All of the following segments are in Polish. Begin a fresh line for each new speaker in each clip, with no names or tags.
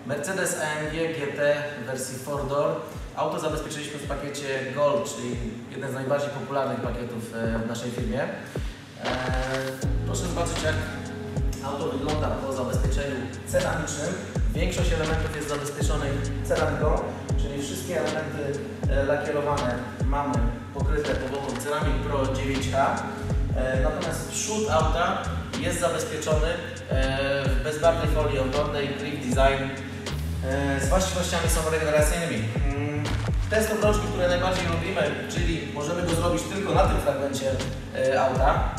Mercedes AMG GT w wersji 4-door. Auto zabezpieczyliśmy w pakiecie Gold, czyli jeden z najbardziej popularnych pakietów w naszej firmie. Proszę zobaczyć, jak auto wygląda po zabezpieczeniu ceramicznym. Większość elementów jest zabezpieczonej ceramiką, czyli wszystkie elementy lakierowane mamy pokryte powłoką Ceramic Pro 9H. Natomiast przód auta jest zabezpieczony w bezbarwnej folii ochronnej Cliff Design z właściwościami samoregeneracyjnymi. Test obrączki, które najbardziej lubimy, czyli możemy go zrobić tylko na tym fragmencie auta.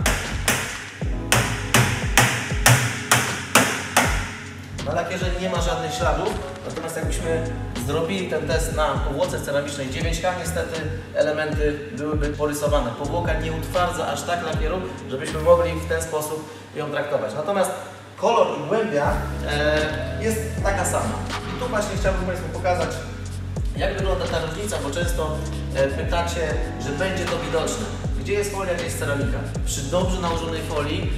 Na lakierze nie ma żadnych śladów, natomiast jakbyśmy zrobili ten test na powłoce ceramicznej 9H, niestety elementy byłyby porysowane. Powłoka nie utwardza aż tak lakieru, żebyśmy mogli w ten sposób ją traktować. Natomiast kolor i głębia jest taka sama. I tu właśnie chciałbym Państwu pokazać, jak wygląda ta różnica, bo często pytacie, że będzie to widoczne. Gdzie jest folia, gdzie jest ceramika? Przy dobrze nałożonej folii,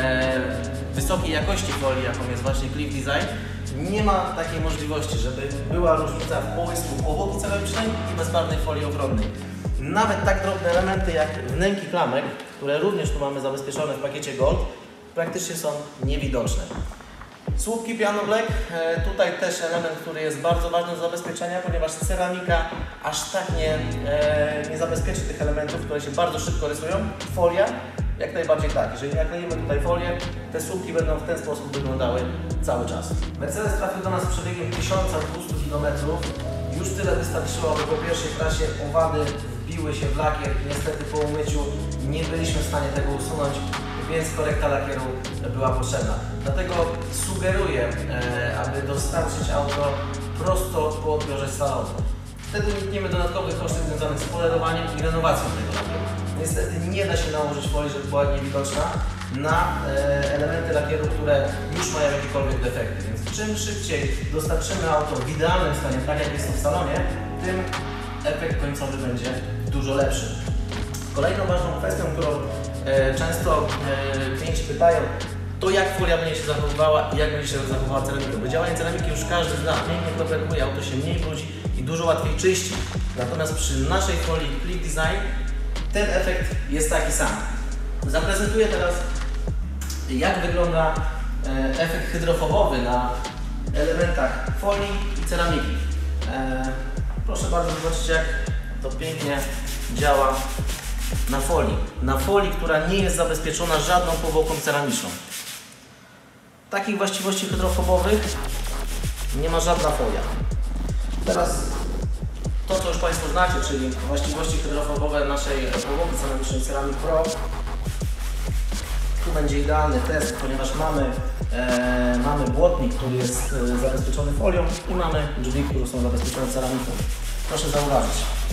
wysokiej jakości folii, jaką jest właśnie Cliff Design, nie ma takiej możliwości, żeby była różnica w połysku powłoki ceramicznej i bezbarwnej folii ochronnej. Nawet tak drobne elementy jak wnęki klamek, które również tu mamy zabezpieczone w pakiecie Gold, praktycznie są niewidoczne. Słupki Piano Black, tutaj też element, który jest bardzo ważny do zabezpieczenia, ponieważ ceramika aż tak nie zabezpieczy tych elementów, które się bardzo szybko rysują. Folia jak najbardziej tak. Jeżeli nakleimy tutaj folię, te słupki będą w ten sposób wyglądały cały czas. Mercedes trafił do nas z przebiegiem 1200 km. Już tyle wystarczyło, aby po pierwszej trasie owady wbiły się w lakier i niestety po umyciu nie byliśmy w stanie tego usunąć, więc korekta lakieru była potrzebna. Dlatego sugeruję, aby dostarczyć auto prosto po odbiorze z salonu. Wtedy unikniemy dodatkowych kosztów związanych z polerowaniem i renowacją tego lakieru. Niestety nie da się nałożyć folii, żeby była niewidoczna na elementy lakieru, które już mają jakiekolwiek defekty. Więc czym szybciej dostarczymy auto w idealnym stanie, tak jak jest to w salonie, tym efekt końcowy będzie dużo lepszy. Kolejną ważną kwestią, którą często klienci pytają, to jak folia będzie się zachowywała i jak będzie się zachowywała ceramika. Bo działanie ceramiki już każdy zna, pięknie kropelkuje, auto się mniej brudzi i dużo łatwiej czyści. Natomiast przy naszej folii Cliff Design ten efekt jest taki sam. Zaprezentuję teraz, jak wygląda efekt hydrofobowy na elementach folii i ceramiki. Proszę bardzo zobaczyć, jak to pięknie działa na folii. Na folii, która nie jest zabezpieczona żadną powłoką ceramiczną. Takich właściwości hydrofobowych nie ma żadna folia. Teraz to, co już Państwo znacie, czyli właściwości hydrofobowe naszej powłoki ceramicznej Ceramic Pro. Tu będzie idealny test, ponieważ mamy błotnik, który jest zabezpieczony folią i mamy drzwi, które są zabezpieczone ceramiką. Proszę zauważyć.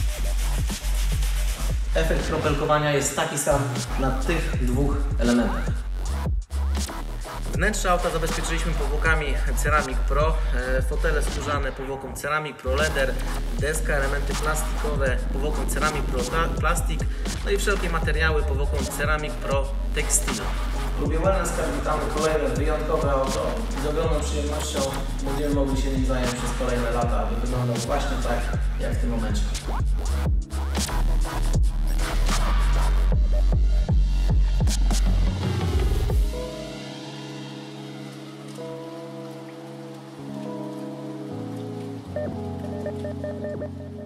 Efekt kropelkowania jest taki sam na tych dwóch elementach. Wnętrze auta zabezpieczyliśmy powłokami Ceramic Pro, fotele skórzane powłoką Ceramic Pro Leather, deska, elementy plastikowe powłoką Ceramic Pro Plastic, no i wszelkie materiały powłoką Ceramic Pro Textile. Lubię Wellness Car, witamy kolejne wyjątkowe auto i z ogromną przyjemnością będziemy mogli się nim zająć przez kolejne lata, aby wyglądał właśnie tak jak w tym momencie.
Thank you.